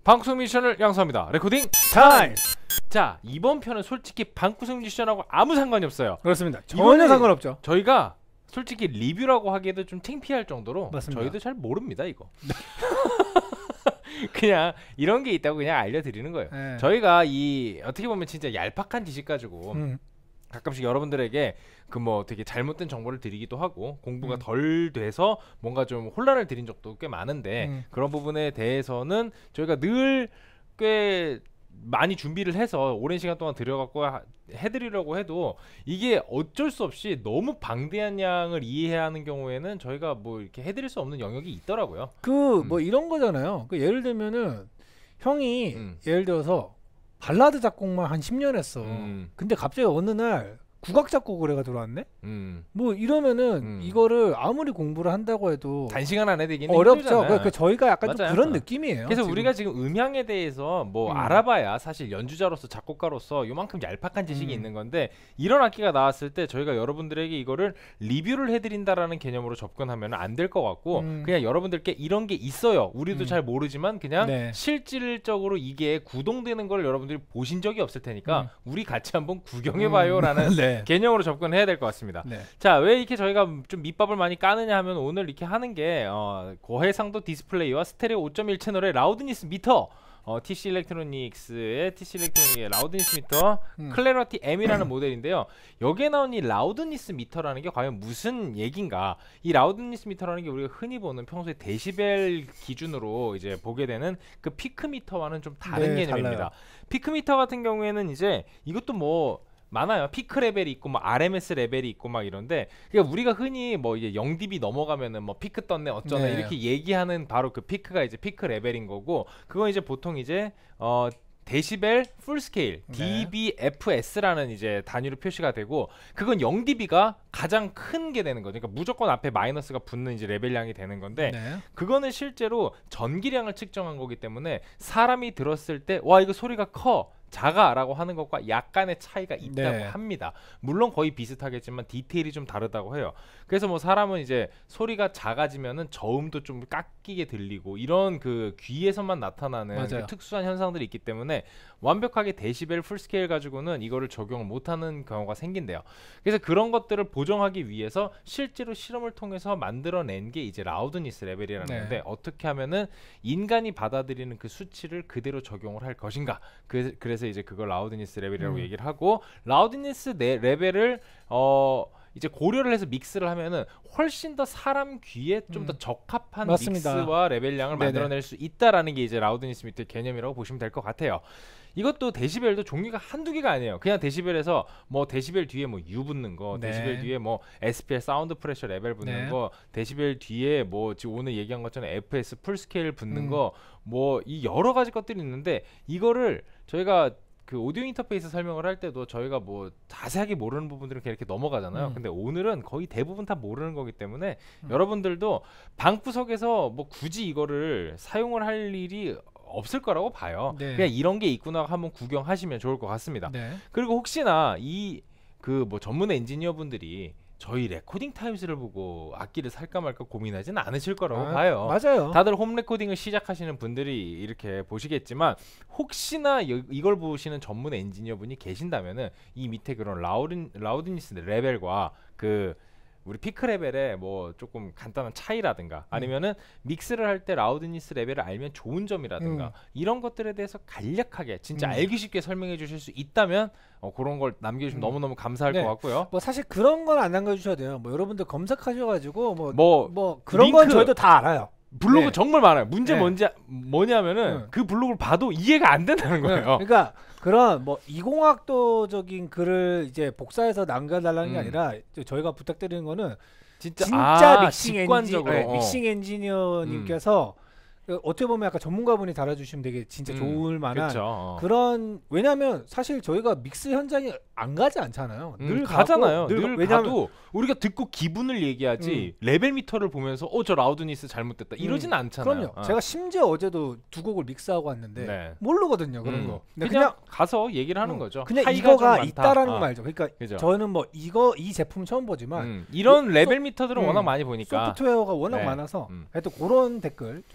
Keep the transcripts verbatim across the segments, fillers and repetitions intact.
방구석 뮤지션을 양성합니다. 레코딩 타임! 자, 이번 편은 솔직히 방구석 뮤지션하고 아무 상관이 없어요. 그렇습니다. 전혀 상관없죠. 저희가 솔직히 리뷰라고 하기에도 좀 창피할 정도로 맞습니다. 저희도 잘 모릅니다 이거. 그냥 이런 게 있다고 그냥 알려드리는 거예요. 네. 저희가 이 어떻게 보면 진짜 얄팍한 지식 가지고 음. 가끔씩 여러분들에게 그 뭐 되게 잘못된 정보를 드리기도 하고 공부가 음. 덜 돼서 뭔가 좀 혼란을 드린 적도 꽤 많은데 음. 그런 부분에 대해서는 저희가 늘 꽤 많이 준비를 해서 오랜 시간 동안 들여갖고 하, 해드리려고 해도 이게 어쩔 수 없이 너무 방대한 양을 이해해야 하는 경우에는 저희가 뭐 이렇게 해드릴 수 없는 영역이 있더라고요. 그 음. 뭐 이런 거잖아요. 그 예를 들면은 형이 음. 예를 들어서 발라드 작곡만 한 십 년 했어. 음. 근데 갑자기 어느 날 국악 작곡을 해가 들어왔네? 음. 뭐 이러면은 음. 이거를 아무리 공부를 한다고 해도 단시간 안에 되기는 어렵죠. 힘들잖아요. 그 저희가 약간 좀 맞아요. 그런 어. 느낌이에요. 그래서 지금. 우리가 지금 음향에 대해서 뭐 음. 알아봐야 사실 연주자로서 작곡가로서 요만큼 얄팍한 지식이 음. 있는 건데 이런 악기가 나왔을 때 저희가 여러분들에게 이거를 리뷰를 해드린다라는 개념으로 접근하면 안 될 것 같고 음. 그냥 여러분들께 이런 게 있어요. 우리도 음. 잘 모르지만 그냥 네. 실질적으로 이게 구동되는 걸 여러분들이 보신 적이 없을 테니까 음. 우리 같이 한번 구경해봐요라는 네. 개념으로 접근해야 될 것 같습니다. 네. 자, 왜 이렇게 저희가 좀 밑밥을 많이 까느냐 하면 오늘 이렇게 하는 게 어, 고해상도 디스플레이와 스테레오 오 점 일 채널의 라우드니스 미터 어, 티씨 일렉트로닉스의 티씨 일렉트로닉의 라우드니스 미터 음. 클래러티 M이라는 모델인데요. 여기에 나온 이 라우드니스 미터라는 게 과연 무슨 얘긴가? 이 라우드니스 미터라는 게 우리가 흔히 보는 평소에 데시벨 기준으로 이제 보게 되는 그 피크 미터와는 좀 다른 네, 개념입니다. 달라요. 피크 미터 같은 경우에는 이제 이것도 뭐 많아요. 피크 레벨이 있고 뭐 알엠에스 레벨이 있고 막 이런데 그러니까 우리가 흔히 뭐 이제 영 디비 넘어가면은 뭐 피크 떴네 어쩌네 네. 이렇게 얘기하는 바로 그 피크가 이제 피크 레벨인 거고 그건 이제 보통 이제 어 데시벨 풀 스케일 네. 디비에프에스라는 이제 단위로 표시가 되고 그건 영 디비가 가장 큰 게 되는 거죠. 그러니까 무조건 앞에 마이너스가 붙는 이제 레벨량이 되는 건데 네. 그거는 실제로 전기량을 측정한 거기 때문에 사람이 들었을 때 와 이거 소리가 커 작아 라고 하는 것과 약간의 차이가 있다고 네. 합니다. 물론 거의 비슷하겠지만 디테일이 좀 다르다고 해요. 그래서 뭐 사람은 이제 소리가 작아지면은 저음도 좀 깎이게 들리고 이런 그 귀에서만 나타나는 그 특수한 현상들이 있기 때문에 완벽하게 데시벨 풀스케일 가지고는 이거를 적용을 못하는 경우가 생긴대요. 그래서 그런 것들을 보정하기 위해서 실제로 실험을 통해서 만들어낸 게 이제 라우드니스 레벨이라는 네. 건데 어떻게 하면은 인간이 받아들이는 그 수치를 그대로 적용을 할 것인가. 그, 그래서 이제 그걸 라우드니스 레벨이라고 음. 얘기를 하고 라우드니스 네, 레벨을 어 이제 고려를 해서 믹스를 하면은 훨씬 더 사람 귀에 좀 더 음. 적합한 맞습니다. 믹스와 레벨량을 네네. 만들어낼 수 있다라는 게 이제 라우드니스 미터의 개념이라고 보시면 될 것 같아요. 이것도 데시벨도 종류가 한두 개가 아니에요. 그냥 데시벨에서 뭐 데시벨 뒤에 뭐 U 붙는 거, 네. 데시벨 뒤에 뭐 에스피엘 사운드 프레셔 레벨 붙는 네. 거, 데시벨 뒤에 뭐 지금 오늘 얘기한 것처럼 에프에스 풀 스케일 붙는 음. 거, 뭐 이 여러 가지 것들이 있는데 이거를 저희가 그 오디오 인터페이스 설명을 할 때도 저희가 뭐 자세하게 모르는 부분들은 그냥 이렇게 넘어가잖아요. 음. 근데 오늘은 거의 대부분 다 모르는 거기 때문에 음. 여러분들도 방구석에서 뭐 굳이 이거를 사용을 할 일이 없을 거라고 봐요. 네. 그냥 이런 게 있구나 한번 구경하시면 좋을 것 같습니다. 네. 그리고 혹시나 이 그 뭐 전문 엔지니어 분들이 저희 레코딩 타임스를 보고 악기를 살까 말까 고민하지는 않으실 거라고 아, 봐요. 맞아요. 다들 홈 레코딩을 시작하시는 분들이 이렇게 보시겠지만 혹시나 여, 이걸 보시는 전문 엔지니어 분이 계신다면은 이 밑에 그런 라우드, 라우드니스 레벨과 그 우리 피크 레벨의 뭐 조금 간단한 차이라든가 아니면은 믹스를 할 때 라우드니스 레벨을 알면 좋은 점이라든가 음. 이런 것들에 대해서 간략하게 진짜 음. 알기 쉽게 설명해 주실 수 있다면 어, 그런 걸 남겨주시면 음. 너무너무 감사할 네. 것 같고요. 뭐 사실 그런 건 안 남겨주셔도 돼요. 뭐 여러분들 검색하셔가지고 뭐 뭐 뭐 그런 건 링크. 저희도 다 알아요. 블로그 네. 정말 많아요. 문제 네. 뭔지 뭐냐면은 응. 그 블로그를 봐도 이해가 안 된다는 거예요. 그러니까 그런 뭐 이공학도적인 글을 이제 복사해서 남겨달라는 게 음. 아니라 저희가 부탁드리는 거는 진짜, 진짜 아, 믹싱, 엔지, 직관적으로 네, 어. 믹싱 엔지니어님께서 그 어떻게 보면 약간 전문가분이 달아주시면 되게 진짜 음, 좋을 만한 그쵸, 어. 그런 왜냐하면 사실 저희가 믹스 현장에 안 가지 않잖아요. 음, 늘 가잖아요. 가고, 늘, 왜냐면 가도 우리가 듣고 기분을 얘기하지 레벨 미터를 보면서 어 저 라우드니스 잘못됐다 이러진 않잖아요. 그럼요. 어. 제가 심지어 어제도 두 곡을 믹스하고 왔는데 네. 모르거든요 그런 음. 거. 그냥, 근데 그냥 가서 얘기를 하는 음, 거죠. 그냥 차이가 이거가 좀 많다. 있다라는 어. 걸 알죠. 그러니까 그죠. 저는 뭐 이거 이 제품 처음 보지만 음, 이런 소- 레벨 미터들은 음, 워낙 많이 보니까 소프트웨어가 워낙 네. 많아서 음. 하여튼 그런 댓글 좀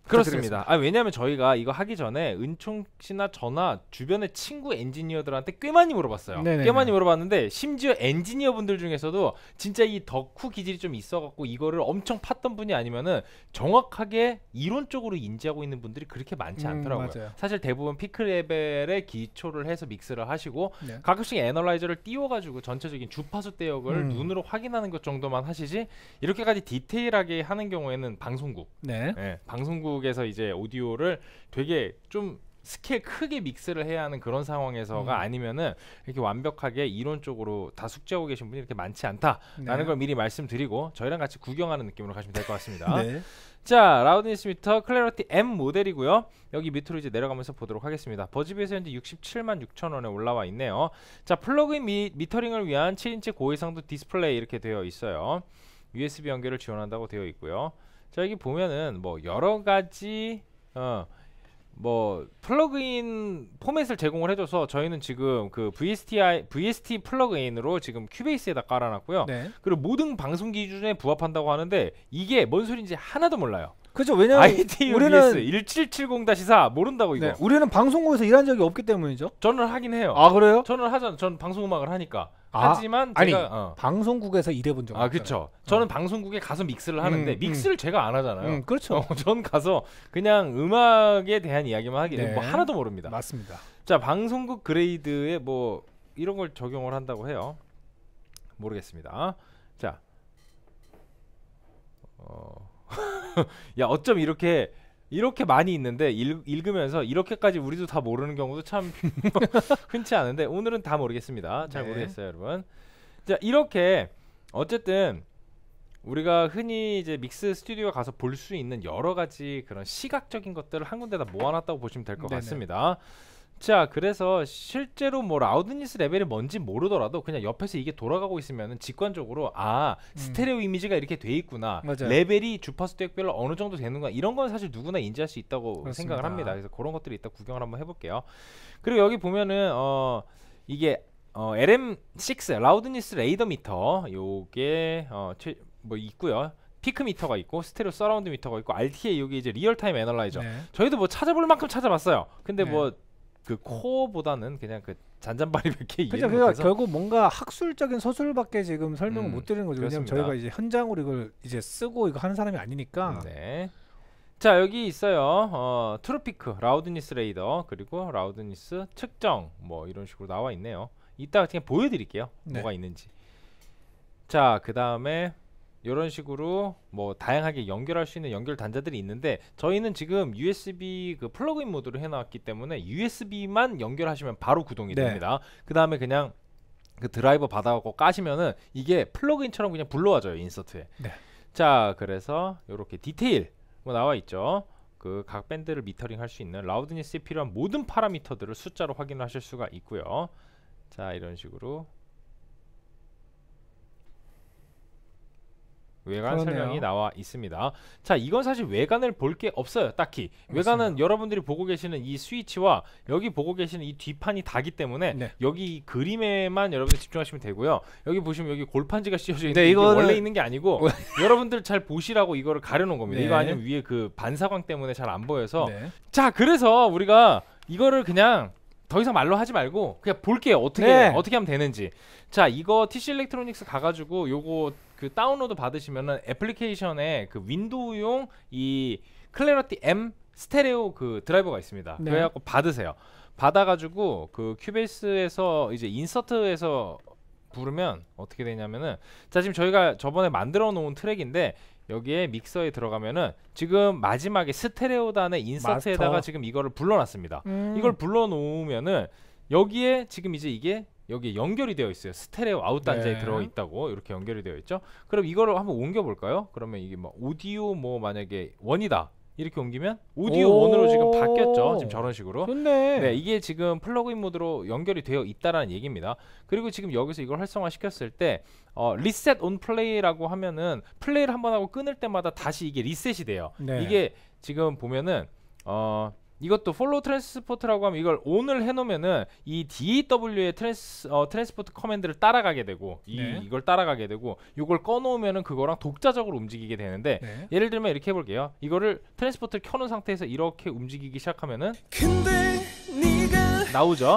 그렇습니다. 아, 왜냐하면 저희가 이거 하기 전에 은총 씨나 저나 주변의 친구 엔지니어들한테 꽤 많이 물어봤어요. 네네네. 꽤 많이 물어봤는데 심지어 엔지니어 분들 중에서도 진짜 이 덕후 기질이 좀 있어갖고 이거를 엄청 팠던 분이 아니면은 정확하게 이론적으로 인지하고 있는 분들이 그렇게 많지 않더라고요. 음, 사실 대부분 피크 레벨의 기초를 해서 믹스를 하시고 네. 가끔씩 애널라이저를 띄워가지고 전체적인 주파수 대역을 음. 눈으로 확인하는 것 정도만 하시지 이렇게까지 디테일하게 하는 경우에는 방송국, 네. 네, 방송국에서 이제 오디오를 되게 좀 스케일 크게 믹스를 해야 하는 그런 상황에서가 음. 아니면은 이렇게 완벽하게 이론적으로 다 숙지하고 계신 분이 이렇게 많지 않다라는 네. 걸 미리 말씀드리고 저희랑 같이 구경하는 느낌으로 가시면 될 것 같습니다. 네. 자, 라우드니스 미터 클래리티 M 모델이고요. 여기 밑으로 이제 내려가면서 보도록 하겠습니다. 버즈비에서 현재 육십칠만 육천 원에 올라와 있네요. 자, 플러그인 미, 미터링을 위한 칠 인치 고해상도 디스플레이 이렇게 되어 있어요. 유에스비 연결을 지원한다고 되어 있고요. 자, 여기 보면은 뭐 여러 가지 어 뭐 플러그인 포맷을 제공을 해줘서 저희는 지금 그 브이에스티아이, 브이에스티 플러그인으로 지금 큐베이스에다 깔아놨고요. 네. 그리고 모든 방송 기준에 부합한다고 하는데 이게 뭔 소리인지 하나도 몰라요. 그죠. 왜냐면 아이티유 우리는 일칠칠공 사 모른다고 이거. 네, 우리는 방송국에서 일한 적이 없기 때문이죠. 저는 하긴 해요. 아, 그래요? 저는 하잖아. 저는 방송음악을 하니까. 아, 하지만 아니, 제가 어. 방송국에서 일해본 적 아, 그렇죠. 저는 어. 방송국에 가서 믹스를 하는데 음, 믹스를 음. 제가 안 하잖아요. 음, 그렇죠. 어, 전 가서 그냥 음악에 대한 이야기만 하기 네. 뭐 하나도 모릅니다. 맞습니다. 자, 방송국 그레이드에 뭐 이런 걸 적용을 한다고 해요. 모르겠습니다. 자, 어... 야, 어쩜 이렇게 이렇게 많이 있는데 읽, 읽으면서 이렇게까지 우리도 다 모르는 경우도 참 흔치 않은데 오늘은 다 모르겠습니다. 잘 네. 모르겠어요, 여러분. 자, 이렇게 어쨌든 우리가 흔히 이제 믹스 스튜디오 가서 볼 수 있는 여러 가지 그런 시각적인 것들을 한 군데다 모아놨다고 보시면 될 것 같습니다. 자, 그래서 실제로 뭐 라우드니스 레벨이 뭔지 모르더라도 그냥 옆에서 이게 돌아가고 있으면은 직관적으로 아 음. 스테레오 이미지가 이렇게 돼 있구나, 맞아요. 레벨이 주파수 대역별로 어느 정도 되는구나, 이런 건 사실 누구나 인지할 수 있다고 그렇습니다. 생각을 합니다. 그래서 그런 것들이 이따 구경을 한번 해볼게요. 그리고 여기 보면은 어 이게 어 엘엠 식스 라우드니스 레이더 미터 요게 어 뭐 있고요. 피크 미터가 있고 스테레오 서라운드 미터가 있고 알티에이 여기 이제 리얼타임 애널라이저. 네. 저희도 뭐 찾아볼 만큼 찾아봤어요. 근데 네. 뭐 그 코어보다는 그냥 그 잔잔바리밖에 이해를 못해서. 그러니까 결국 뭔가 학술적인 서술밖에 지금 설명을 음, 못 드리는 거죠. 왜냐면 저희가 이제 현장으로 이걸 이제 쓰고 이거 하는 사람이 아니니까. 네. 자, 여기 있어요. 어, 트루피크, 라우드니스 레이더, 그리고 라우드니스 측정 뭐 이런 식으로 나와 있네요. 이따가 그냥 보여드릴게요. 네. 뭐가 있는지. 자, 그 다음에 이런 식으로 뭐 다양하게 연결할 수 있는 연결 단자들이 있는데 저희는 지금 유에스비 그 플러그인 모드로 해놨기 때문에 유에스비만 연결하시면 바로 구동이 네. 됩니다. 그 다음에 그냥 그 드라이버 받아갖고 까시면은 이게 플러그인처럼 그냥 불러와줘요, 인서트에. 네. 자, 그래서 이렇게 디테일 뭐 나와 있죠. 그 각 밴드를 미터링 할 수 있는 라우드니스에 필요한 모든 파라미터들을 숫자로 확인하실 수가 있고요. 자, 이런 식으로 외관 그러네요. 설명이 나와 있습니다. 자, 이건 사실 외관을 볼 게 없어요, 딱히. 맞습니다. 외관은 여러분들이 보고 계시는 이 스위치와 여기 보고 계시는 이 뒷판이 다기 때문에 네. 여기 그림에만 여러분들 집중하시면 되고요. 여기 보시면 여기 골판지가 씌워져 있는데 네, 이게 원래 있는 게 아니고 여러분들 잘 보시라고 이거를 가려놓은 겁니다. 네. 이거 아니면 위에 그 반사광 때문에 잘 안 보여서 네. 자, 그래서 우리가 이거를 그냥 더 이상 말로 하지 말고 그냥 볼게요. 어떻게 네. 어떻게 하면 되는지. 자, 이거 티씨 일렉트로닉스 가가지고 요거 그 다운로드 받으시면은 애플리케이션에 그 윈도우용 이 클래리티 M 스테레오 그 드라이버가 있습니다. 네. 그래갖고 받으세요. 받아가지고 그 큐베이스에서 이제 인서트에서 부르면 어떻게 되냐면은 자, 지금 저희가 저번에 만들어 놓은 트랙인데 여기에 믹서에 들어가면은 지금 마지막에 스테레오단의 인서트에다가 마스터. 지금 이거를 불러놨습니다. 음. 이걸 불러놓으면은 여기에 지금 이제 이게 여기 연결이 되어 있어요. 스테레오 아웃 단자에 네. 들어있다고 이렇게 연결이 되어 있죠. 그럼 이거를 한번 옮겨볼까요? 그러면 이게 뭐 오디오 뭐 만약에 원이다 이렇게 옮기면 오디오 원으로 지금 바뀌었죠. 지금 저런 식으로. 좋네. 네, 이게 지금 플러그인 모드로 연결이 되어 있다라는 얘기입니다. 그리고 지금 여기서 이걸 활성화 시켰을 때 어, 리셋 온 플레이라고 하면은 플레이를 한번 하고 끊을 때마다 다시 이게 리셋이 돼요. 네. 이게 지금 보면은 어 이것도 follow transport라고 하면 이걸 on을 해놓으면은 이 디에이더블유의 트랜스 어, 트랜스포트 커맨드를 따라가게 되고 이 네. 이걸 따라가게 되고 이걸 꺼놓으면은 그거랑 독자적으로 움직이게 되는데 네. 예를 들면 이렇게 해볼게요. 이거를 트랜스포트를 켜놓은 상태에서 이렇게 움직이기 시작하면은 나오죠.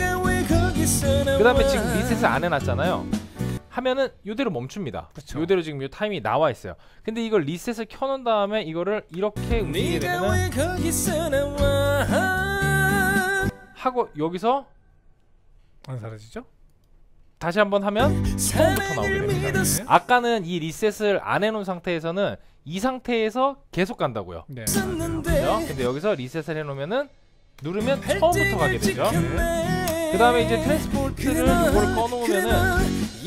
그 다음에 지금 리셋을 안 해놨잖아요. 하면은 이대로 멈춥니다. 그쵸. 이대로 지금 이 타임이 나와 있어요. 근데 이걸 리셋을 켜놓은 다음에 이거를 이렇게 움직이게 되면은 하고 여기서 안 사라지죠? 다시 한번 하면 처음부터 나오게 됩니다. 네. 아까는 이 리셋을 안 해놓은 상태에서는 이 상태에서 계속 간다고요. 네. 그죠? 근데 여기서 리셋을 해놓으면은 누르면 처음부터 가게 되죠. 네. 그 다음에 이제 트랜스포트를 이걸 꺼놓으면은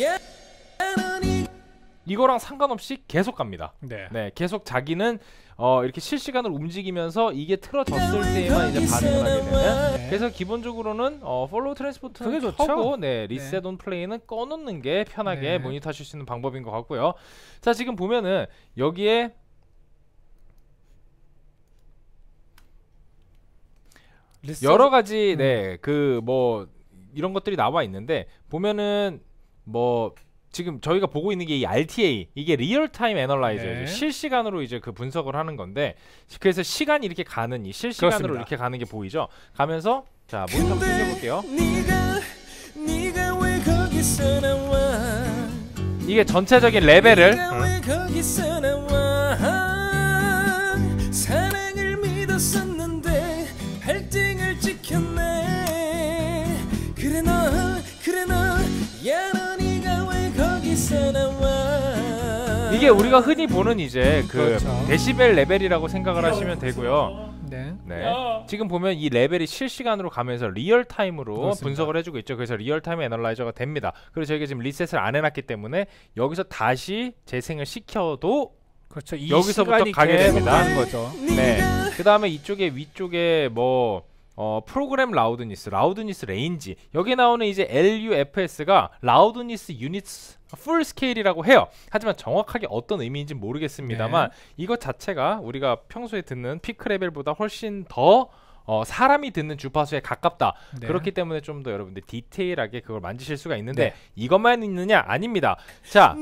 이거랑 상관없이 계속 갑니다. 네. 네, 계속 자기는 어, 이렇게 실시간으로 움직이면서 이게 틀어졌을 때만 이제 반응을 하게 되는. 네. 그래서 기본적으로는 어, follow transport는 그게 좋죠. 켜고, 네, reset on play는 꺼놓는 게 편하게 네. 모니터하실 수 있는 방법인 것 같고요. 자, 지금 보면은 여기에 여러 가지 음. 네, 그 뭐 이런 것들이 나와 있는데 보면은 뭐 지금 저희가 보고 있는 게 이 알티에이, 이게 리얼타임 애널라이저예요. 네. 실시간으로 이제 그 분석을 하는 건데, 그래서 시간이 이렇게 가는 이 실시간으로 그렇습니다. 이렇게 가는 게 보이죠? 가면서 자 모니터 한번 켜볼게요. 이게 전체적인 레벨을 응. 사랑을 믿었었는데 발등을 찍혔네. 그래 너 그래 너 야 너 네가 왜 거기서 나와. 이게 우리가 흔히 보는 이제 그 그렇죠. 데시벨 레벨이라고 생각을 하시면 되고요. 네. 네. 지금 보면 이 레벨이 실시간으로 가면서 리얼타임으로 그렇습니다. 분석을 해주고 있죠. 그래서 리얼타임 애널라이저가 됩니다. 그리고 저희가 지금 리셋을 안 해놨기 때문에 여기서 다시 재생을 시켜도 그렇죠. 이 여기서부터 시간이 가게 계속 됩니다. 가는 거죠. 네. 그 다음에 이쪽에 위쪽에 뭐 어, 프로그램 라우드니스, 라우드니스 레인지, 여기 나오는 이제 엘유에프에스가 라우드니스 유닛 풀 스케일이라고 해요. 하지만 정확하게 어떤 의미인지 모르겠습니다만 네. 이것 자체가 우리가 평소에 듣는 피크 레벨보다 훨씬 더 어, 사람이 듣는 주파수에 가깝다. 네. 그렇기 때문에 좀 더 여러분들 디테일하게 그걸 만지실 수가 있는데 네. 이것만 있느냐? 아닙니다. 자,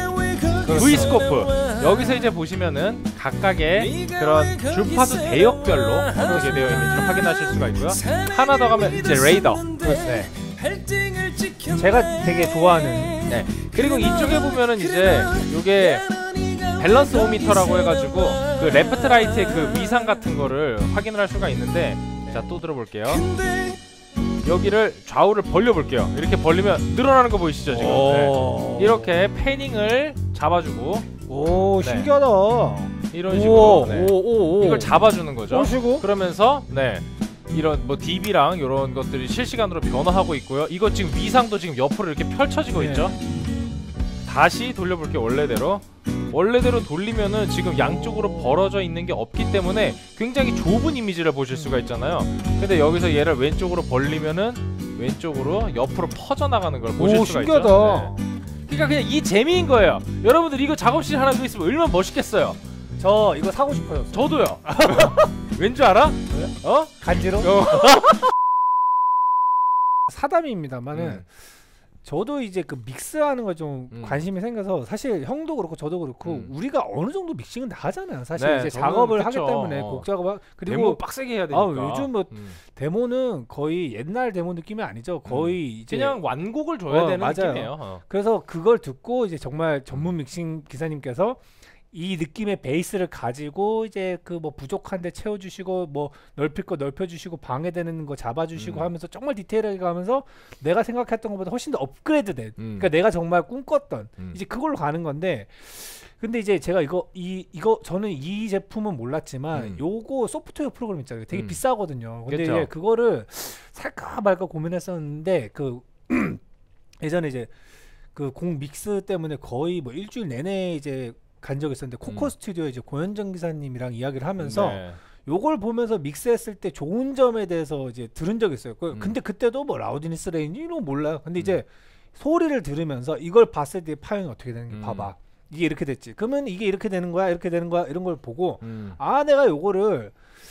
V스코프 여기서 이제 보시면은 각각의 그런 주파수 대역별로 어떻게 되어 있는지를 확인하실 수가 있고요. 하나 더 가면 이제 레이더. 네. 제가 되게 좋아하는. 네. 그리고 이쪽에 보면은 이제 요게 밸런스 오미터라고 해가지고 그 레프트 라이트의 그 위상 같은 거를 확인을 할 수가 있는데, 자 또 들어볼게요. 여기를 좌우를 벌려볼게요. 이렇게 벌리면 늘어나는 거 보이시죠 지금? 네. 이렇게 패닝을 잡아주고, 오 네. 신기하다. 이런 식으로 네. 오, 오, 오. 이걸 잡아주는 거죠. 오시고. 그러면서 네 이런 뭐 디비랑 이런 것들이 실시간으로 변화하고 있고요. 이거 지금 위상도 지금 옆으로 이렇게 펼쳐지고 네. 있죠. 다시 돌려볼게요. 원래대로 원래대로 돌리면은 지금 양쪽으로 벌어져 있는 게 없기 때문에 굉장히 좁은 이미지를 보실 수가 있잖아요. 근데 여기서 얘를 왼쪽으로 벌리면은 왼쪽으로 옆으로 퍼져나가는 걸 보실 오, 수가 신기하다. 있죠. 네. 그러니까 그냥 이 재미인 거예요. 여러분들 이거 작업실 하나 더 있으면 얼마나 멋있겠어요. 저 이거 사고 싶어요. 저도요. 왠 줄 알아? 어? 간지로? 어. 사담입니다만은 음. 저도 이제 그 믹스하는 거 좀 음. 관심이 생겨서, 사실 형도 그렇고 저도 그렇고 음. 우리가 어느 정도 믹싱은 다 하잖아요. 사실 네, 이제 저는 작업을 그쵸. 하기 때문에 어. 곡 작업 그리고 그리고 빡세게 해야 되니까. 아, 요즘 뭐 음. 데모는 거의 옛날 데모 느낌이 아니죠. 거의 이제 그냥 완곡을 줘야 어, 되는 맞아요. 느낌이에요. 어. 그래서 그걸 듣고 이제 정말 전문 믹싱 기사님께서 이 느낌의 베이스를 가지고 이제 그 뭐 부족한데 채워주시고 뭐 넓힐 거 넓혀주시고 방해되는 거 잡아주시고 음. 하면서 정말 디테일하게 가면서 내가 생각했던 것보다 훨씬 더 업그레이드된, 음. 그러니까 내가 정말 꿈꿨던 음. 이제 그걸로 가는 건데, 근데 이제 제가 이거 이 이거 저는 이 제품은 몰랐지만 음. 요거 소프트웨어 프로그램 있잖아요. 되게 음. 비싸거든요. 근데 그쵸. 이제 그거를 살까 말까 고민했었는데 그 예전에 이제 그 곡 믹스 때문에 거의 뭐 일주일 내내 이제 간 적이 있었는데, 코코 음. 스튜디오 이제 고현정 기사님이랑 이야기를 하면서 네. 요걸 보면서 믹스했을 때 좋은 점에 대해서 이제 들은 적이 있어요. 그, 음. 근데 그때도 뭐 라우드니스 레인지 이런 거 몰라요. 근데 음. 이제 소리를 들으면서 이걸 봤을 때 파형이 어떻게 되는지 음. 봐봐. 이게 이렇게 됐지. 그러면 이게 이렇게 되는 거야, 이렇게 되는 거야, 이런 걸 보고 음. 아 내가 요거를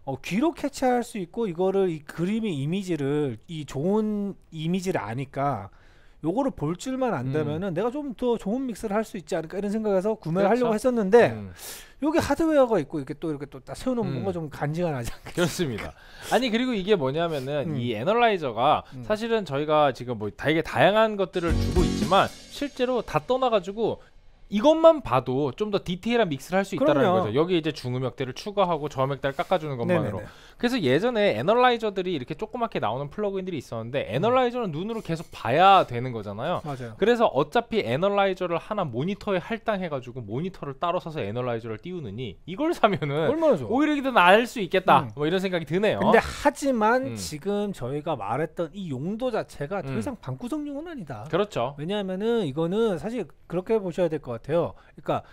어, 귀로 캐치할 수 있고 이거를 이 그림의 이미지를 이 좋은 이미지를 아니까 요거를 볼 줄만 안다면은 음. 내가 좀 더 좋은 믹스를 할 수 있지 않을까 이런 생각에서 구매를 그렇죠? 하려고 했었는데 음. 여기 하드웨어가 있고 이렇게 또 이렇게 또 딱 세워놓으면 음. 뭔가 좀 간지가 나지 않겠어요? 그렇습니다. 아니 그리고 이게 뭐냐면은 음. 이 애널라이저가 음. 사실은 저희가 지금 뭐 되게 다양한 것들을 주고 있지만 실제로 다 떠나가지고 이것만 봐도 좀 더 디테일한 믹스를 할 수 있다는 거죠. 여기 이제 중음역대를 추가하고 저음역대를 깎아주는 것만으로. 네네네. 그래서 예전에 애널라이저들이 이렇게 조그맣게 나오는 플러그인들이 있었는데 애널라이저는 음. 눈으로 계속 봐야 되는 거잖아요. 맞아요. 그래서 어차피 애널라이저를 하나 모니터에 할당해가지고 모니터를 따로 사서 애널라이저를 띄우느니 이걸 사면은 오히려 더 나을 수 있겠다. 음. 뭐 이런 생각이 드네요. 근데 하지만 음. 지금 저희가 말했던 이 용도 자체가 더 이상 음. 방구석용은 아니다. 그렇죠. 왜냐하면은 이거는 사실 그렇게 보셔야 될 것 같아요. 그러니까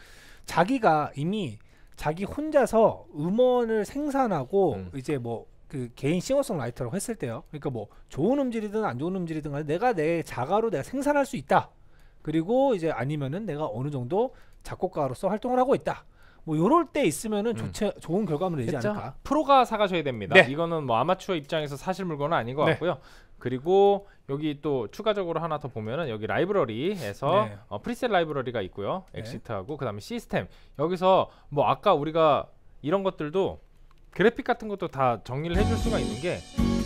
자기가 이미 자기 혼자서 음원을 생산하고 음. 이제 뭐 그 개인 싱어송라이터라고 했을 때요. 그러니까 뭐 좋은 음질이든 안 좋은 음질이든 간에 내가 내 자가로 내가 생산할 수 있다. 그리고 이제 아니면은 내가 어느 정도 작곡가로서 활동을 하고 있다. 뭐 요럴 때 있으면은 음. 좋체, 좋은 결과물을 내지 그쵸? 않을까. 프로가 사가셔야 됩니다. 네. 이거는 뭐 아마추어 입장에서 사실 물건은 아닌 것 네. 같고요. 그리고 여기 또 추가적으로 하나 더 보면은 여기 라이브러리에서 네. 어, 프리셋 라이브러리가 있고요. 엑시트하고 네. 그 다음에 시스템. 여기서 뭐 아까 우리가 이런 것들도 그래픽 같은 것도 다 정리를 해줄 수가 있는 게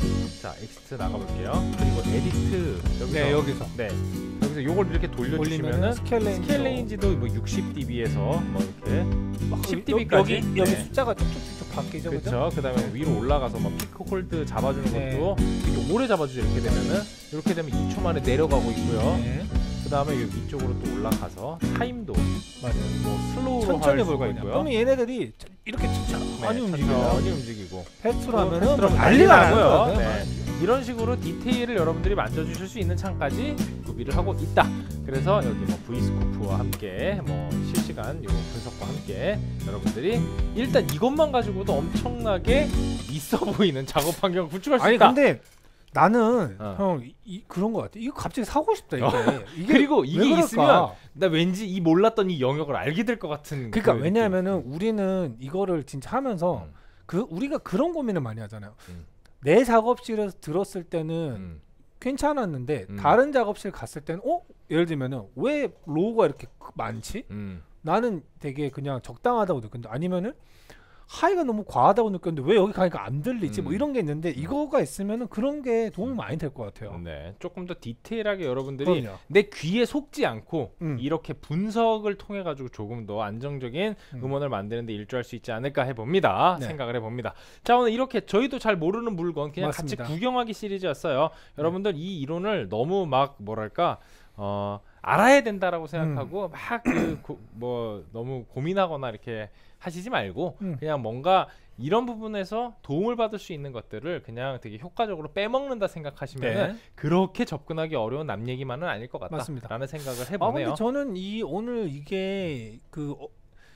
자 엑시트 나가볼게요. 그리고 에디트 여기서 네, 여기서 네 여기서 요걸 이렇게 돌려주시면은 스케일 레인지도 뭐 육십 디비에서 뭐 이렇게 십 디비까지 여기, 여기 네. 숫자가 쭉쭉쭉 바뀌죠. 그렇죠. 그 다음에 위로 올라가서 막 피크 홀드 잡아주는 네. 것도 되게 오래 잡아주죠. 이렇게 되면은 이렇게 되면 이 초 만에 내려가고 있고요. 네. 그 다음에 여기 위쪽으로 또 올라가서 타임도 맞아요. 뭐 슬로우로 할 수가 있고요. 그러면 얘네들이 이렇게 천천히 네, 움직여요. 천천히 움직이고 패스트로 하면은 뭐 난리가 나고요. 네. 이런 식으로 디테일을 여러분들이 만져주실 수 있는 창까지 구비를 하고 있다. 그래서 여기 뭐 V스코프와 함께 뭐 실시간 요 분석과 함께 여러분들이 일단 이것만 가지고도 엄청나게 있어 보이는 작업 환경을 구축할 수 아니, 있다. 근데 나는 어. 형 이, 그런 거 같아. 이거 갑자기 사고 싶다 이게. 이게 그리고 이게 있으면 나 왠지 이 몰랐던 이 영역을 알게 될 것 같은. 그러니까 그 왜냐하면은 우리는 이거를 진짜 하면서 음. 그 우리가 그런 고민을 많이 하잖아요. 음. 내 작업실에서 들었을 때는 음. 괜찮았는데 음. 다른 작업실 갔을 때는 어? 예를 들면은 왜 로우가 이렇게 많지? 음. 나는 되게 그냥 적당하다고 느꼈는데 아니면은 하이가 너무 과하다고 느꼈는데 왜 여기 가니까 안 들리지? 음. 뭐 이런 게 있는데 이거가 있으면은 그런 게 도움이 많이 될 것 같아요. 네, 조금 더 디테일하게 여러분들이 그럼요. 내 귀에 속지 않고 음. 이렇게 분석을 통해 가지고 조금 더 안정적인 음. 음원을 만드는데 일조할 수 있지 않을까 해봅니다. 네. 생각을 해봅니다. 자, 오늘 이렇게 저희도 잘 모르는 물건 그냥 맞습니다. 같이 구경하기 시리즈였어요. 네. 여러분들 이 이론을 너무 막 뭐랄까 어, 알아야 된다라고 생각하고 음. 막 그 뭐 너무 고민하거나 이렇게 하시지 말고 음. 그냥 뭔가 이런 부분에서 도움을 받을 수 있는 것들을 그냥 되게 효과적으로 빼먹는다 생각하시면 네. 그렇게 접근하기 어려운 남 얘기만은 아닐 것 같다라는 생각을 해보네요. 아, 근데 저는 이 오늘 이게 그 어,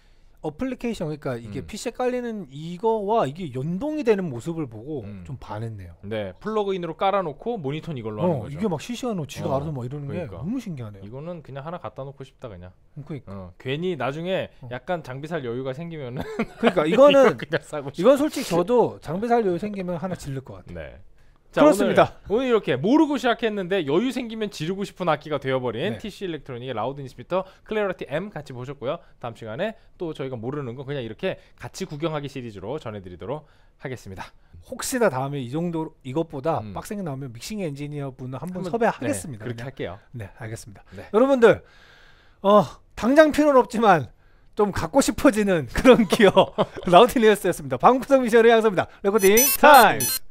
어플리케이션 그러니까 이게 음. 피시에 깔리는 이거와 이게 연동이 되는 모습을 보고 음. 좀 반했네요. 네, 플러그인으로 깔아놓고 모니터는 이걸로 어, 하는 거죠. 이게 막 실시간으로 지가 어, 알아서 막 이러는 그러니까. 게 너무 신기하네요. 이거는 그냥 하나 갖다 놓고 싶다 그냥. 그러니까. 어, 괜히 나중에 어. 약간 장비 살 여유가 생기면은 그러니까 이거는 그냥 사고 이건 솔직히 저도 장비 살 여유 생기면 하나 지를 것 같아요. 네. 자, 그렇습니다. 오늘, 오늘 이렇게 모르고 시작했는데 여유 생기면 지르고 싶은 악기가 되어버린 네. 티씨 일렉트로닉의 라우드 인스피터 클래리티 M 같이 보셨고요. 다음 시간에 또 저희가 모르는 거 그냥 이렇게 같이 구경하기 시리즈로 전해드리도록 하겠습니다. 혹시나 다음에 이 정도 이것보다 음. 빡세게 나오면 믹싱 엔지니어 분을 한번 섭외하겠습니다. 네, 그렇게 그냥. 할게요. 네, 알겠습니다. 네. 여러분들 어, 당장 필요는 없지만 좀 갖고 싶어지는 그런 기어 라우드 인스피터였습니다. 방구석 미션의 양서입니다. 레코딩 타임.